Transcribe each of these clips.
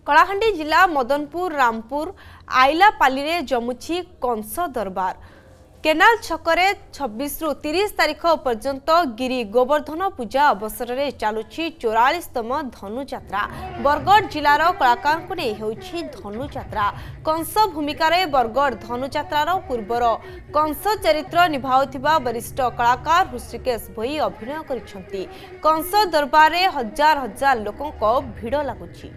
कलाहांडी जिला मदनपुर रामपुर आइलापाली रे जमुछि कंस दरबार। केनाल छकरे 26 रु 30 तारीख पर्यंत गिरी गोवर्धन पूजा अवसर में चलुछि 44तम धनुयात्रा। बरगढ़ जिलार कलाकार को नहीं होछि धनुयात्रा। कंस भूमिकार बरगढ़ धनुयात्रार पूर्वर कंस चरित्र निभाउथिबा वरिष्ठ कलाकार ऋषिकेश भोई अभिनय करिसेंती। कंस दरबार रे हजार हजार लोकंक भिड़ लागुछि।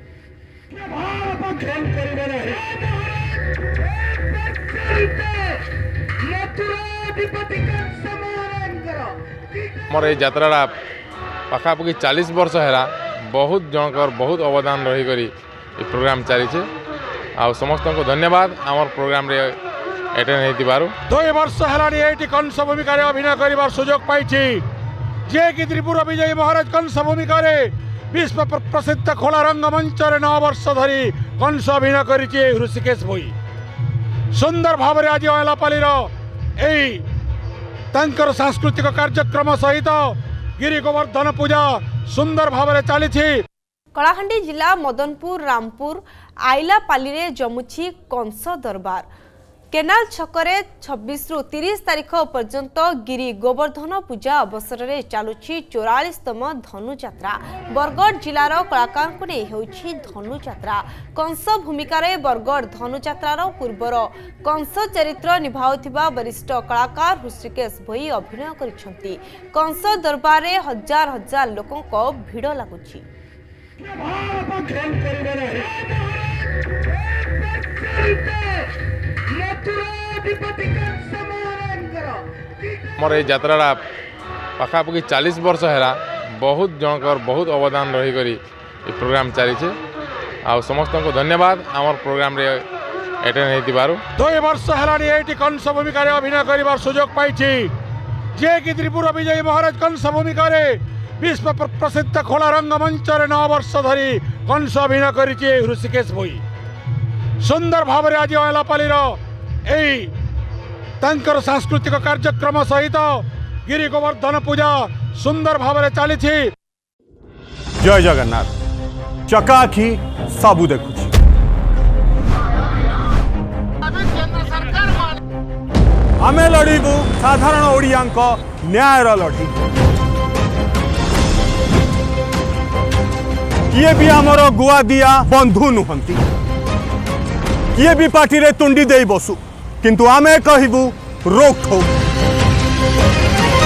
मोर यात्रा पाखापाखि 40 वर्ष है। बहुत जनकर बहुत अवदान रही करी प्रोग्राम चली आ समस्त को धन्यवाद आमर प्रोग्राम रे अटेंड होइबारु। 2 वर्ष है कंस भूमिका अभिनय कर सुजोग पाई जे कि त्रिपुरा विजयी महाराज कंस भूमिका विश्व प्रसिद्ध खोला रंगमंच 9 वर्ष धरी कंस अभिनय कर ऋषिकेश भोई सुंदर भाव आज आइलापाली सांस्कृतिक कार्यक्रम सहित गिरी गोवर्धन पूजा सुंदर भाव चली। कलाहांडी जिला मदनपुर रामपुर आइलापाली रे जमुछि कंस दरबार। केनाल छकरे 26 रु 30 तारीख पर्यंत गिरी गोवर्धन पूजा अवसर में चलुछि 44तम धनुयात्रा। बरगढ़ जिलार कलाकार को नहीं होछि धनुयात्रा। कंस भूमिकार बरगढ़ धनुयात्रार पूर्वर कंस चरित्र निभाउथिबा वरिष्ठ कलाकार ऋषिकेश भोई अभिनय करिसेंती। कंस दरबार रे हजार हजार लोकंक भिड़ लागुछि। मोर यात्रा पाखापाखि 40 वर्ष है। बहुत जनकर बहुत अवदान रही करी प्रोग्राम चली आ समस्त को धन्यवाद आमर प्रोग्राम रे अटेंड होइबारु। 2 वर्ष है कंस भूमिका अभिनय कर सुजोग पाई जे कि त्रिपुरा विजयी महाराज कंस भूमिका विश्व प्रसिद्ध खोला रंगमंच 9 वर्ष धरी कंस अभिनय कर ऋषिकेश भोई सुंदर भाव आज आइलापाली सांस्कृतिक कार्यक्रम सहित गिरी गोवर्धन पूजा सुंदर भाव चली। जय जगन्नाथ। चकाखी सबू देखु आमे लड़ीबू साधारण ओडिया न्यायर लड़ी। किए भी आमर गुआ दिया बंधु नुहंती, किए भी पार्टी रे तुंडी दे बसु, किंतु आमे कहबू रोक ठोक।